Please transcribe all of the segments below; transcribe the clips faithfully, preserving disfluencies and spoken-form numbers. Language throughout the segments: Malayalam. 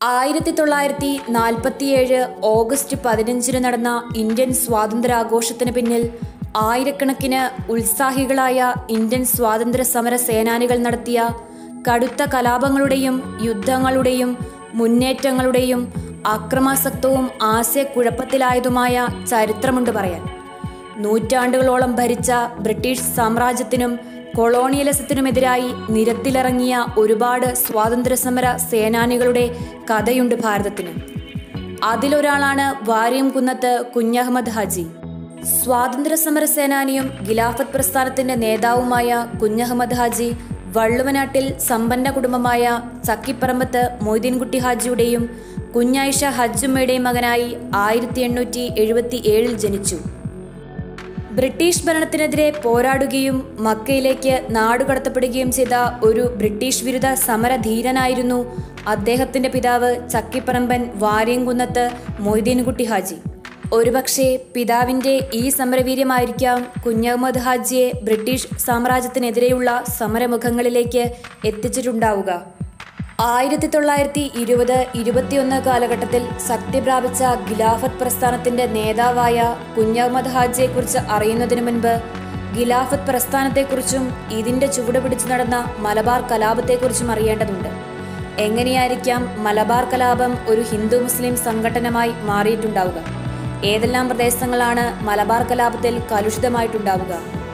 ആയിരത്തി തൊള്ളായിരത്തി നാൽപ്പത്തിയേഴ് ഓഗസ്റ്റ് പതിനഞ്ചിന് നടന്ന ഇന്ത്യൻ സ്വാതന്ത്ര്യാഘോഷത്തിന് പിന്നിൽ ആയിരക്കണക്കിന് ഉത്സാഹികളായ ഇന്ത്യൻ സ്വാതന്ത്ര്യ സമര സേനാനികൾ നടത്തിയ കടുത്ത കലാപങ്ങളുടെയും യുദ്ധങ്ങളുടെയും മുന്നേറ്റങ്ങളുടെയും അക്രമാസക്തവും ആശയക്കുഴപ്പത്തിലായതുമായ ചരിത്രമുണ്ട് പറയാൻ. നൂറ്റാണ്ടുകളോളം ഭരിച്ച ബ്രിട്ടീഷ് സാമ്രാജ്യത്തിനും കൊളോണിയലിസത്തിനുമെതിരായി നിരത്തിലിറങ്ങിയ ഒരുപാട് സ്വാതന്ത്ര്യസമര സേനാനികളുടെ കഥയുണ്ട് ഭാരതത്തിന്. അതിലൊരാളാണ് വാര്യംകുന്നത്ത് കുഞ്ഞഹമ്മദ് ഹാജി. സ്വാതന്ത്ര്യസമര സേനാനിയും ഖിലാഫത്ത് പ്രസ്ഥാനത്തിന്റെ നേതാവുമായ കുഞ്ഞഹമ്മദ് ഹാജി വള്ളുവനാട്ടിൽ സമ്പന്ന കുടുംബമായ ചക്കിപ്പറമ്പത്ത് മൊയ്തീൻകുട്ടി ഹാജിയുടെയും കുഞ്ഞായിഷ ഹജ്ജുമ്മയുടെയും മകനായി ആയിരത്തി എണ്ണൂറ്റി എഴുപത്തി ഏഴിൽ ജനിച്ചു. ബ്രിട്ടീഷ് ഭരണത്തിനെതിരെ പോരാടുകയും മക്കയിലേക്ക് നാടുകടത്തപ്പെടുകയും ചെയ്ത ഒരു ബ്രിട്ടീഷ് വിരുദ്ധ സമരധീരനായിരുന്നു അദ്ദേഹത്തിന്റെ പിതാവ് ചക്കിപ്പറമ്പൻ വാര്യംകുന്നത്ത് മൊയ്തീൻകുട്ടി ഹാജി. ഒരുപക്ഷെ പിതാവിന്റെ ഈ സമരവീര്യമായിരിക്കാം കുഞ്ഞഹമ്മദ് ഹാജിയെ ബ്രിട്ടീഷ് സാമ്രാജ്യത്തിനെതിരെയുള്ള സമരമുഖങ്ങളിലേക്ക് എത്തിച്ചിട്ടുണ്ടാവുക. ആയിരത്തി തൊള്ളായിരത്തി ഇരുപത് ഇരുപത്തിയൊന്ന് കാലഘട്ടത്തിൽ ശക്തി പ്രാപിച്ച ഖിലാഫത്ത് പ്രസ്ഥാനത്തിന്റെ നേതാവായ കുഞ്ഞഹമ്മദ് ഹാജിയെക്കുറിച്ച് അറിയുന്നതിനു മുൻപ് ഖിലാഫത്ത് പ്രസ്ഥാനത്തെക്കുറിച്ചും ഇതിന്റെ ചുവട് പിടിച്ചു നടന്ന മലബാർ കലാപത്തെക്കുറിച്ചും അറിയേണ്ടതുണ്ട്. എങ്ങനെയായിരിക്കാം മലബാർ കലാപം ഒരു ഹിന്ദു മുസ്ലിം സംഘടനമായി മാറിയിട്ടുണ്ടാവുക? ഏതെല്ലാം പ്രദേശങ്ങളാണ് മലബാർ കലാപത്തിൽ കലുഷിതമായിട്ടുണ്ടാവുക?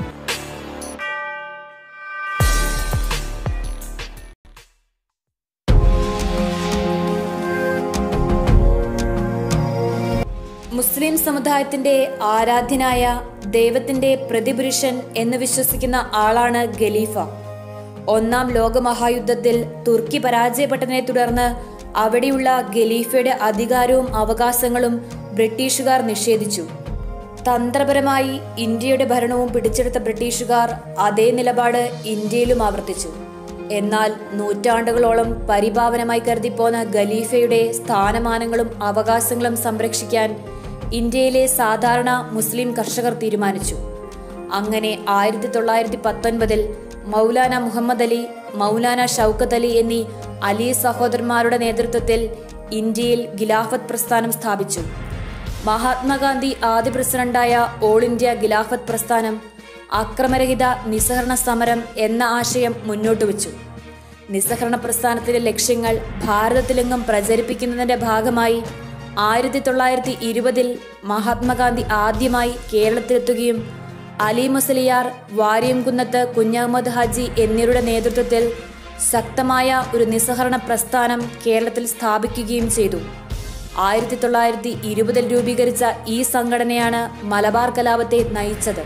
മുസ്ലിം സമുദായത്തിന്റെ ആരാധ്യനായ ദൈവത്തിന്റെ പ്രതിപുരുഷൻ എന്ന് വിശ്വസിക്കുന്ന ആളാണ് ഖലീഫ. ഒന്നാം ലോകമഹായുദ്ധത്തിൽ തുർക്കി പരാജയപ്പെട്ടതിനെ തുടർന്ന് അവിടെയുള്ള ഖലീഫയുടെ അധികാരവും അവകാശങ്ങളും ബ്രിട്ടീഷുകാർ നിഷേധിച്ചു. തന്ത്രപരമായി ഇന്ത്യയുടെ ഭരണവും പിടിച്ചെടുത്ത ബ്രിട്ടീഷുകാർ അതേ നിലപാട് ഇന്ത്യയിലും ആവർത്തിച്ചു. എന്നാൽ നൂറ്റാണ്ടുകളോളം പരിപാവനമായി കരുതിപ്പോന്ന ഖലീഫയുടെ സ്ഥാനമാനങ്ങളും അവകാശങ്ങളും സംരക്ഷിക്കാൻ ഇന്ത്യയിലെ സാധാരണ മുസ്ലിം കർഷകർ തീരുമാനിച്ചു. അങ്ങനെ ആയിരത്തി തൊള്ളായിരത്തി പത്തൊൻപതിൽ മൗലാന മുഹമ്മദ് അലി, മൗലാന ഷൗക്കത്ത് അലി എന്നീ അലി സഹോദരന്മാരുടെ നേതൃത്വത്തിൽ ഇന്ത്യയിൽ ഖിലാഫത്ത് പ്രസ്ഥാനം സ്ഥാപിച്ചു. മഹാത്മാഗാന്ധി ആദ്യ പ്രസിഡന്റായ ഓൾ ഇന്ത്യ ഖിലാഫത്ത് പ്രസ്ഥാനം അക്രമരഹിത നിസ്സഹരണ സമരം എന്ന ആശയം മുന്നോട്ട് വച്ചു. നിസ്സഹരണ പ്രസ്ഥാനത്തിന്റെ ലക്ഷ്യങ്ങൾ ഭാരതത്തിലെങ്ങും പ്രചരിപ്പിക്കുന്നതിന്റെ ഭാഗമായി ആയിരത്തി തൊള്ളായിരത്തി ഇരുപതിൽ മഹാത്മാഗാന്ധി ആദ്യമായി കേരളത്തിലെത്തുകയും അലി മുസ്ലിയാർ, വാര്യംകുന്നത്ത് കുഞ്ഞഹമ്മദ് ഹാജി എന്നിവരുടെ നേതൃത്വത്തിൽ ശക്തമായ ഒരു നിസ്സഹരണ പ്രസ്ഥാനം കേരളത്തിൽ സ്ഥാപിക്കുകയും ചെയ്തു. ആയിരത്തി തൊള്ളായിരത്തി ഇരുപതിൽ രൂപീകരിച്ച ഈ സംഘടനയാണ് മലബാർ കലാപത്തെ നയിച്ചത്.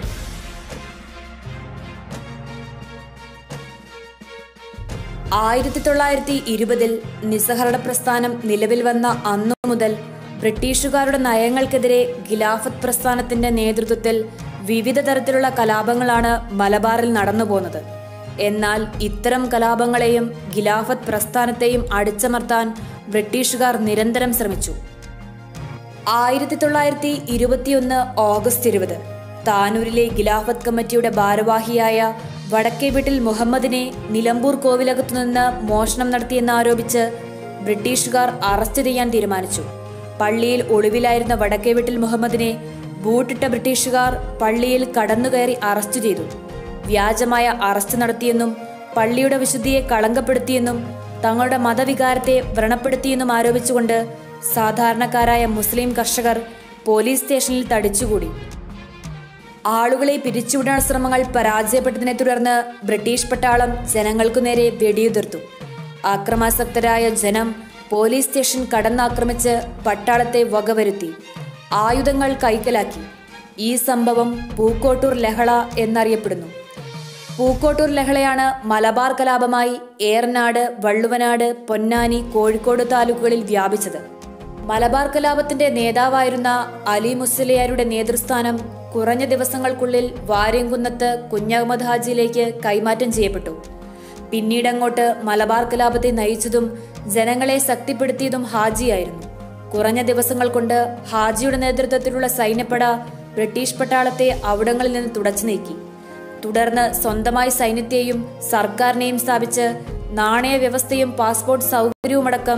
ആയിരത്തി തൊള്ളായിരത്തി ഇരുപതിൽ നിസ്സഹരണ പ്രസ്ഥാനം നിലവിൽ വന്ന അന്നു മുതൽ ബ്രിട്ടീഷുകാരുടെ നയങ്ങൾക്കെതിരെ ഖിലാഫത്ത് പ്രസ്ഥാനത്തിന്റെ നേതൃത്വത്തിൽ വിവിധ തരത്തിലുള്ള കലാപങ്ങളാണ് മലബാറിൽ നടന്നുപോകുന്നത്. എന്നാൽ ഇത്തരം കലാപങ്ങളെയും ഖിലാഫത്ത് പ്രസ്ഥാനത്തെയും അടിച്ചമർത്താൻ ബ്രിട്ടീഷുകാർ നിരന്തരം ശ്രമിച്ചു. ആയിരത്തി തൊള്ളായിരത്തി ഇരുപത്തിയൊന്ന് ഓഗസ്റ്റ് ഇരുപത് താനൂരിലെ ഖിലാഫത്ത് കമ്മിറ്റിയുടെ ഭാരവാഹിയായ വടക്കേ വീട്ടിൽ മുഹമ്മദിനെ നിലമ്പൂർ കോവിലകത്തുനിന്ന് മോഷണം നടത്തിയെന്നാരോപിച്ച് ബ്രിട്ടീഷുകാർ അറസ്റ്റ് ചെയ്യാൻ തീരുമാനിച്ചു. പള്ളിയിൽ ഒളിവിലായിരുന്ന വടക്കേ വീട്ടിൽ മുഹമ്മദിനെ ബൂട്ടിട്ട ബ്രിട്ടീഷുകാർ പള്ളിയിൽ കടന്നുകയറി അറസ്റ്റ് ചെയ്തു. വ്യാജമായ അറസ്റ്റ് നടത്തിയെന്നും പള്ളിയുടെ വിശുദ്ധിയെ കളങ്കപ്പെടുത്തിയെന്നും തങ്ങളുടെ മതവികാരത്തെ വ്രണപ്പെടുത്തിയെന്നും ആരോപിച്ചുകൊണ്ട് സാധാരണക്കാരായ മുസ്ലിം കർഷകർ പോലീസ് സ്റ്റേഷനിൽ തടിച്ചുകൂടി. ആളുകളെ പിരിച്ചുവിടാൻ ശ്രമങ്ങൾ പരാജയപ്പെട്ടതിനെ തുടർന്ന് ബ്രിട്ടീഷ് പട്ടാളം ജനങ്ങൾക്കു നേരെ വെടിയുതിർത്തു. ആക്രമാസക്തരായ ജനം പോലീസ് സ്റ്റേഷൻ കടന്നാക്രമിച്ച് പട്ടാളത്തെ വകവരുത്തി ആയുധങ്ങൾ കൈക്കലാക്കി. ഈ സംഭവം പൂക്കോട്ടൂർ ലഹള എന്നറിയപ്പെടുന്നു. പൂക്കോട്ടൂർ ലഹളയാണ് മലബാർ കലാപമായി ഏറനാട്, വള്ളുവനാട്, പൊന്നാനി, കോഴിക്കോട് താലൂക്കുകളിൽ വ്യാപിച്ചത്. മലബാർ കലാപത്തിന്റെ നേതാവായിരുന്ന അലി മുസ്ലിയാരുടെ നേതൃസ്ഥാനം കുറഞ്ഞ ദിവസങ്ങൾക്കുള്ളിൽ വാര്യംകുന്നത്ത് കുഞ്ഞഹമ്മദ് ഹാജിയിലേക്ക് കൈമാറ്റം ചെയ്യപ്പെട്ടു. പിന്നീടങ്ങോട്ട് മലബാർ കലാപത്തെ നയിച്ചതും ജനങ്ങളെ ശക്തിപ്പെടുത്തിയതും ഹാജിയായിരുന്നു. കുറഞ്ഞ ദിവസങ്ങൾ കൊണ്ട് ഹാജിയുടെ നേതൃത്വത്തിലുള്ള സൈന്യപ്പട ബ്രിട്ടീഷ് പട്ടാളത്തെ അവിടങ്ങളിൽ നിന്ന് തുടച്ചു നീക്കി. തുടർന്ന് സ്വന്തമായി സൈന്യത്തെയും സർക്കാരിനെയും സ്ഥാപിച്ച് നാണയ വ്യവസ്ഥയും പാസ്പോർട്ട് സൗകര്യവുമടക്കം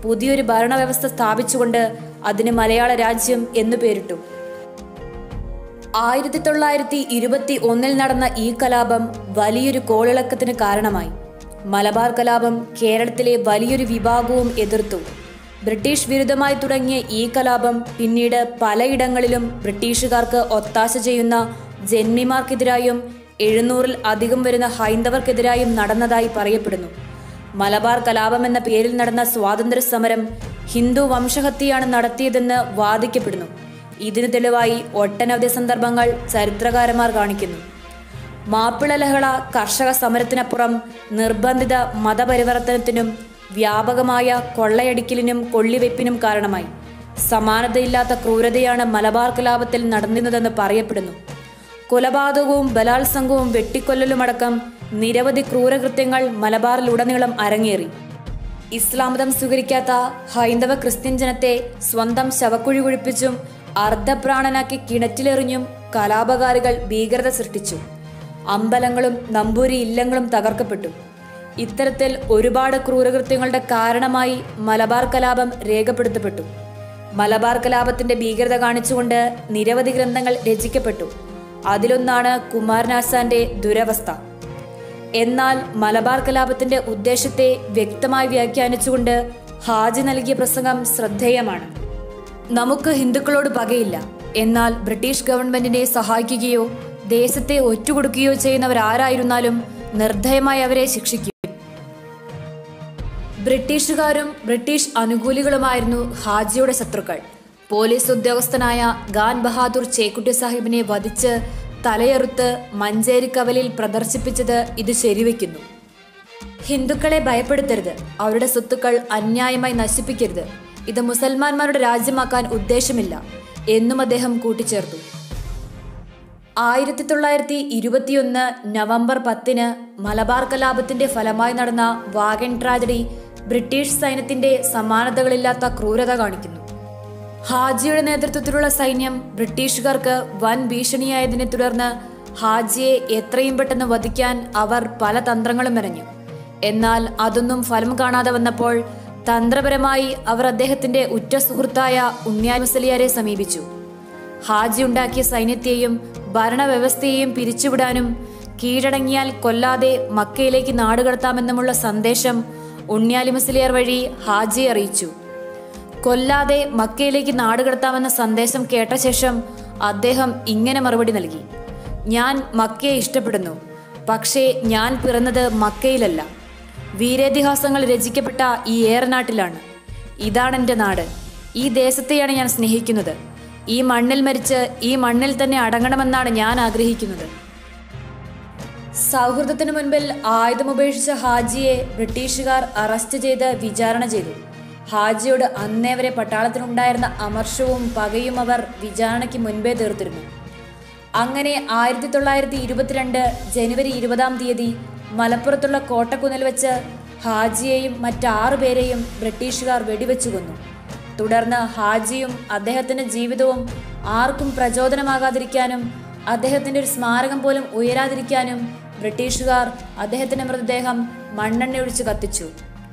പുതിയൊരു ഭരണവ്യവസ്ഥ സ്ഥാപിച്ചുകൊണ്ട് അതിന് മലയാള രാജ്യം എന്നു പേരിട്ടു. ആയിരത്തി തൊള്ളായിരത്തി ഇരുപത്തി ഒന്നിൽ നടന്ന ഈ കലാപം വലിയൊരു കോളിളക്കത്തിന് കാരണമായി. മലബാർ കലാപം കേരളത്തിലെ വലിയൊരു വിഭാഗവും എതിർത്തു. ബ്രിട്ടീഷ് വിരുദ്ധമായി തുടങ്ങിയ ഈ കലാപം പിന്നീട് പലയിടങ്ങളിലും ബ്രിട്ടീഷുകാർക്ക് ഒത്താശ ചെയ്യുന്ന ജന്മിമാർക്കെതിരായും എഴുന്നൂറിൽ അധികം വരുന്ന ഹൈന്ദവർക്കെതിരായും നടന്നതായി പറയപ്പെടുന്നു. മലബാർ കലാപം എന്ന പേരിൽ നടന്ന സ്വാതന്ത്ര്യ സമരം ഹിന്ദു വംശഹത്യയാണ് നടത്തിയതെന്ന് വാദിക്കപ്പെടുന്നു. ഇതിനു തെളിവായി ഒട്ടനവധി സന്ദർഭങ്ങൾ ചരിത്രകാരന്മാർ കാണിക്കുന്നു. മാപ്പിള ലഹള കർഷക സമരത്തിനപ്പുറം നിർബന്ധിത മതപരിവർത്തനത്തിനും വ്യാപകമായ കൊള്ളയടിക്കലിനും കൊള്ളിവെപ്പിനും കാരണമായി. സമാനതയില്ലാത്ത ക്രൂരതയാണ് മലബാർ കലാപത്തിൽ നടന്നിരുന്നതെന്ന് പറയപ്പെടുന്നു. കൊലപാതകവും ബലാത്സംഗവും വെട്ടിക്കൊല്ലലുമടക്കം നിരവധി ക്രൂരകൃത്യങ്ങൾ മലബാറിലുടനീളം അരങ്ങേറി. ഇസ്ലാം മതം സ്വീകരിക്കാത്ത ഹൈന്ദവ ക്രിസ്ത്യൻ ജനത്തെ സ്വന്തം ശവക്കുഴി കുഴിപ്പിച്ചും അർദ്ധപ്രാണനാക്കി കിണറ്റിലെറിഞ്ഞും കലാപകാരികൾ ഭീകരത സൃഷ്ടിച്ചു. അമ്പലങ്ങളും നമ്പൂരി ഇല്ലങ്ങളും തകർക്കപ്പെട്ടു. ഇത്തരത്തിൽ ഒരുപാട് ക്രൂരകൃത്യങ്ങളുടെ കാരണമായി മലബാർ കലാപം രേഖപ്പെടുത്തപ്പെട്ടു. മലബാർ കലാപത്തിന്റെ ഭീകരത കാണിച്ചുകൊണ്ട് നിരവധി ഗ്രന്ഥങ്ങൾ രചിക്കപ്പെട്ടു. അതിലൊന്നാണ് കുമാരനാശാന്റെ ദുരവസ്ഥ. എന്നാൽ മലബാർ കലാപത്തിന്റെ ഉദ്ദേശത്തെ വ്യക്തമായി വ്യാഖ്യാനിച്ചുകൊണ്ട് ഹാജി നൽകിയ പ്രസംഗം ശ്രദ്ധേയമാണ്. നമുക്ക് ഹിന്ദുക്കളോട് പകയില്ല, എന്നാൽ ബ്രിട്ടീഷ് ഗവൺമെന്റിനെ സഹായിക്കുകയോ ദേശത്തെ ഒറ്റുകൊടുക്കുകയോ ചെയ്യുന്നവരാരായിരുന്നാലും നിർദ്ധയമായി അവരെ ശിക്ഷിക്കും. ബ്രിട്ടീഷുകാരും ബ്രിട്ടീഷ് അനുകൂലികളുമായിരുന്നു ഹാജിയുടെ ശത്രുക്കൾ. പോലീസ് ഉദ്യോഗസ്ഥനായ ഖാൻ ബഹാദൂർ ചേക്കുട്ടി സാഹിബിനെ വധിച്ച് തലയെറുത്ത് മഞ്ചേരി കവലിൽ പ്രദർശിപ്പിച്ചത് ഇത് ശരിവെക്കുന്നു. ഹിന്ദുക്കളെ ഭയപ്പെടുത്തരുത്, അവരുടെ സ്വത്തുക്കൾ അന്യായമായി നശിപ്പിക്കരുത്, ഇത് മുസൽമാന്മാരുടെ രാജ്യമാക്കാൻ ഉദ്ദേശമില്ല എന്നും അദ്ദേഹം കൂട്ടിച്ചേർത്തു. ആയിരത്തി തൊള്ളായിരത്തി ഇരുപത്തിയൊന്ന് നവംബർ പത്തിന് മലബാർ കലാപത്തിന്റെ ഫലമായി നടന്ന വാഗൺ ട്രാജഡി ബ്രിട്ടീഷ് സൈന്യത്തിന്റെ സമാനതകളില്ലാത്ത ക്രൂരത കാണിക്കുന്നു. ഹാജിയുടെ നേതൃത്വത്തിലുള്ള സൈന്യം ബ്രിട്ടീഷുകാർക്ക് വൻ ഭീഷണിയായതിനെ തുടർന്ന് ഹാജിയെ എത്രയും പെട്ടെന്ന് വധിക്കാൻ അവർ പല തന്ത്രങ്ങളും മെനഞ്ഞു. എന്നാൽ അതൊന്നും ഫലം കാണാതെ വന്നപ്പോൾ തന്ത്രപരമായി അവർ അദ്ദേഹത്തിന്റെ ഉറ്റ സുഹൃത്തായ ഉണ്ണിയാൽ മുസലിയാരെ സമീപിച്ചു. ഹാജി ഉണ്ടാക്കിയ സൈന്യത്തെയും ഭരണവ്യവസ്ഥയെയും പിരിച്ചുവിടാനും കീഴടങ്ങിയാൽ കൊല്ലാതെ മക്കയിലേക്ക് നാടുകടത്താമെന്നുമുള്ള സന്ദേശം ഉണ്ണിയാലി മുസ്ലിയാർ വഴി ഹാജിയെ അറിയിച്ചു. കൊല്ലാതെ മക്കയിലേക്ക് നാടുകടത്താമെന്ന സന്ദേശം കേട്ട ശേഷം അദ്ദേഹം ഇങ്ങനെ മറുപടി നൽകി: ഞാൻ മക്കയെ ഇഷ്ടപ്പെടുന്നു, പക്ഷേ ഞാൻ പിറന്നത് മക്കയിലല്ല. വീരേതിഹാസങ്ങൾ രചിക്കപ്പെട്ട ഈ ഏറനാട്ടിലാണ്. ഇതാണ് എൻ്റെ നാട്. ഈ ദേശത്തെയാണ് ഞാൻ സ്നേഹിക്കുന്നത്. ഈ മണ്ണിൽ മരിച്ച് ഈ മണ്ണിൽ തന്നെ അടങ്ങണമെന്നാണ് ഞാൻ ആഗ്രഹിക്കുന്നത്. സൗഹൃദത്തിനു മുൻപിൽ ആയുധമുപേക്ഷിച്ച ഹാജിയെ ബ്രിട്ടീഷുകാർ അറസ്റ്റ് ചെയ്ത് വിചാരണ ചെയ്തു. ഹാജിയോട് അന്നേ വരെ പട്ടാളത്തിനുണ്ടായിരുന്ന അമർഷവും പകയും അവർ വിചാരണയ്ക്ക് മുൻപേ തീർത്തിരുന്നു. അങ്ങനെ ആയിരത്തി തൊള്ളായിരത്തി ഇരുപത്തിരണ്ട് ജനുവരി ഇരുപതാം തീയതി മലപ്പുറത്തുള്ള കോട്ടക്കുന്നിൽ വെച്ച് ഹാജിയെയും മറ്റാറു പേരെയും ബ്രിട്ടീഷുകാർ വെടിവെച്ചു കൊന്നു. തുടർന്ന് ഹാജിയും അദ്ദേഹത്തിന്റെ ജീവിതവും ആർക്കും പ്രചോദനമാകാതിരിക്കാനും അദ്ദേഹത്തിന്റെ ഒരു സ്മാരകം പോലും ഉയരാതിരിക്കാനും ബ്രിട്ടീഷുകാർ അദ്ദേഹത്തിന്റെ മൃതദേഹം മണ്ണെണ്ണ ഒഴിച്ച് കത്തിച്ചു.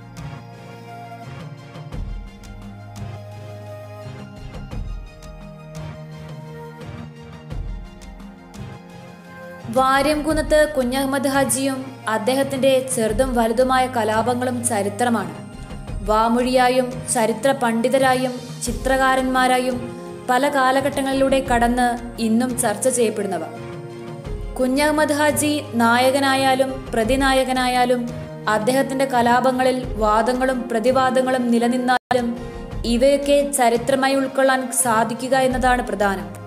വാര്യംകുന്നത്ത് കുഞ്ഞഹമ്മദ് ഹാജിയും അദ്ദേഹത്തിന്റെ ചെറുതും വലുതുമായ കലാപങ്ങളും ചരിത്രമാണ്. വാമൊഴിയായും ചരിത്ര പണ്ഡിതരായും ചിത്രകാരന്മാരായും പല കാലഘട്ടങ്ങളിലൂടെ കടന്ന് ഇന്നും ചർച്ച ചെയ്യപ്പെടുന്നവ. കുഞ്ഞഹമ്മദ് ഹാജി നായകനായാലും പ്രതിനായകനായാലും അദ്ദേഹത്തിന്റെ കലാപങ്ങളിൽ വാദങ്ങളും പ്രതിവാദങ്ങളും നിലനിന്നാലും ഇവയൊക്കെ ചരിത്രമായി ഉൾക്കൊള്ളാൻ സാധിക്കുക എന്നതാണ് പ്രധാനം.